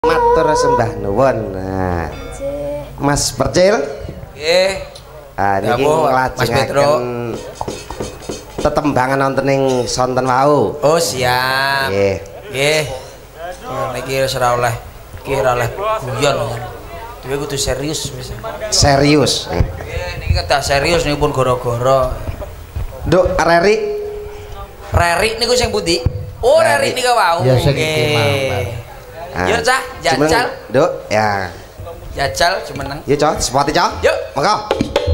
Matur sembah nuwun. Nah, Mas Percil. Nggih. Ah niki nglajengaken tetembangan wonten ing sonten wau. Oh, siap. Nggih. Nggih. Niki wis ora oleh guyon. Dhewe kudu serius wis. Serius. Nggih, niki kedah serius niku pun gara-gara. Nduk Reri. Reri niku sing pundi? Oh, Reri niku wau. Ya sing iki mau. Yo cah, jajal. Nduk, ya. Jajal jumeneng. Yo cah, sepati cah. Yuk, monggo.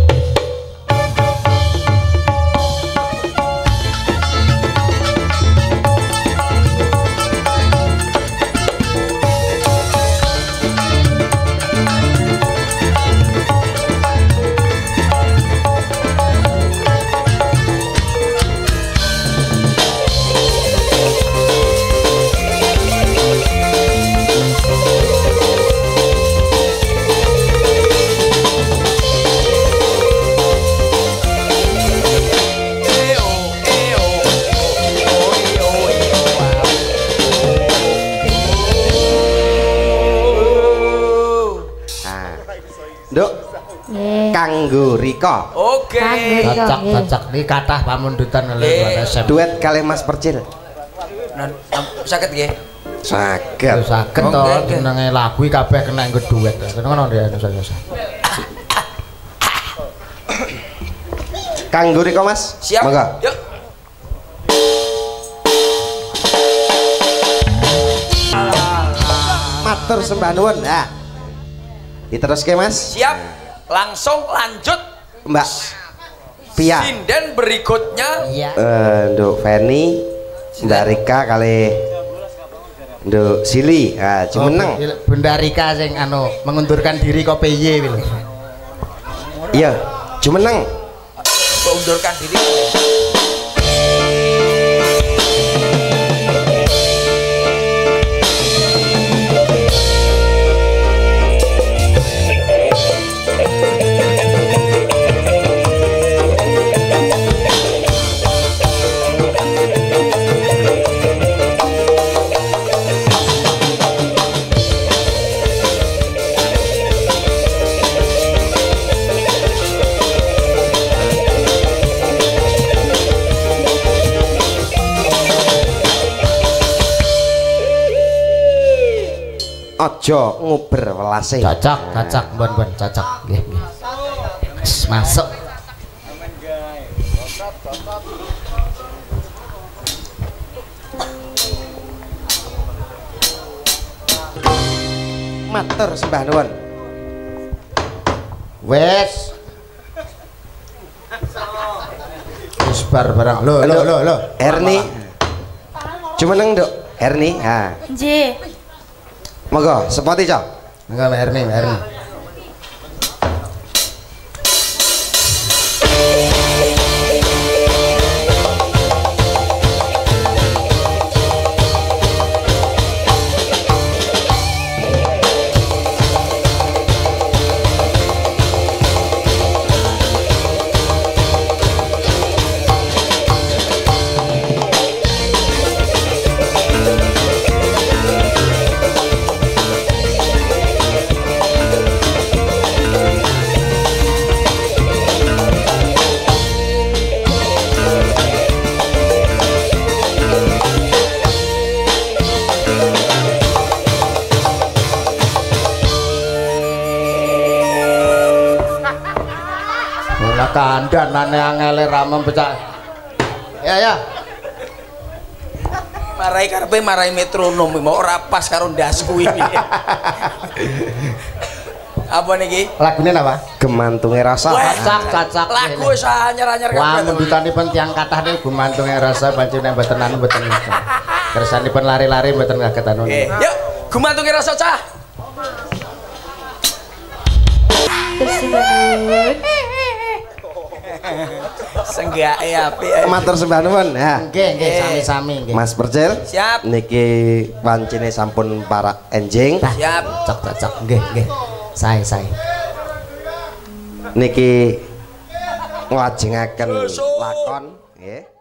Kanggo Rika. Oke. Cocok iki kathah pamundutan oleh SM. Duet kali Mas Percil. Saged nggih. Saged. Saged to jenenge lagu iki kabeh kena nggo duet. Ngono ya saya. Kanggo Rika Mas. Siap. Monggo. Yuk. Matur sembah nuwun. Nah. Diteruske Mas. Siap. Langsung lanjut Mbak Pia. sinden berikutnya. Iya. Nduk Feni, Mbak Rika kali Nduk Sili. Ah, jumeneng. Bunda Rika sing anu mengundurkan diri kok piye kuwi lho. Iya, jumeneng. Mengundurkan diri. Aja nguber welase. Cocok, mbon cocok. Nggih, nggih. Wis masuk. Matur sembah nuwun. Wis. Wis bar barang. Lho. Erni. Jumeneng Nduk. Erni. Ha. Nggih. Monggo, sepati cah. Enggak Erni. Kandhanane angele ramem pecah. Ya. Marai karepe marai metronom mau ora pas karo ndasku iki. Apa niki? Lagune napa? Gemantunge rasa. Cacak. Lagu wis anyar-anyar Wah, kabeh. mundutanipun tiyang kathah niku gumantunge rasa pancene mboten anu mboten. Kersanipun lari-lari mboten kaget anu. Yuk, gumantunge rasa cah. Senggake apik. Matur sembah nuwun. Ha. Nggih, sami-sami nggih. Mas Percil. Siap. Niki wancine sampun para enjing. Siap. Cocok. Nggih. Sae. Niki nglajengaken lakon nggih.